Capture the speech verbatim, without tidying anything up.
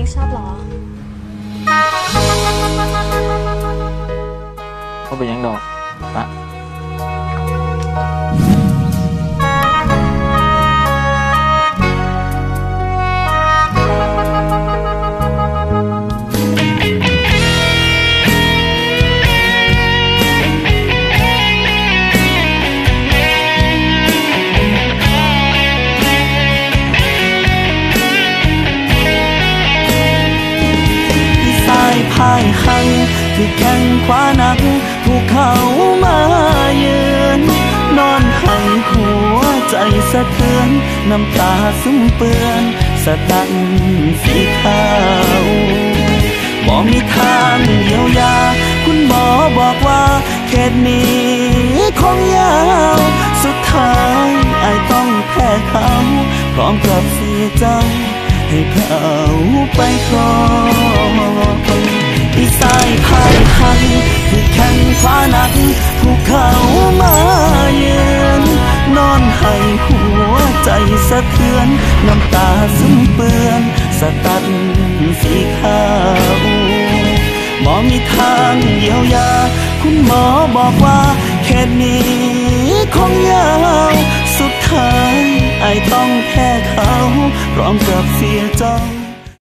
ชอบหรอเขาเป็นยังดอกปะพายหังที่แข้งขวานักถูกเขามายืนนอนให้หัวใจสะเทือนน้ำตาซึมเปื้อนสะตันสีขาวบอกมีทางเยียวยาคุณหมอบอกว่าเขตนี้คงยาวสุดท้ายไอ้ต้องแพ้เขาพร้อมกับเสียใจให้เขาไปก่อนอีสายพายหันที่แข้งขวานักภูเขามาเยือนนอนให้หัวใจสะเทือนน้ำตาซึมเปื้อนสะตันสีขาวหมอมีทางเยียวยาคุณหมอบอกว่าเขตนี้คงยาวสุดท้ายไอ้ต้องแพ้เขาพร้อมกับเสียใจ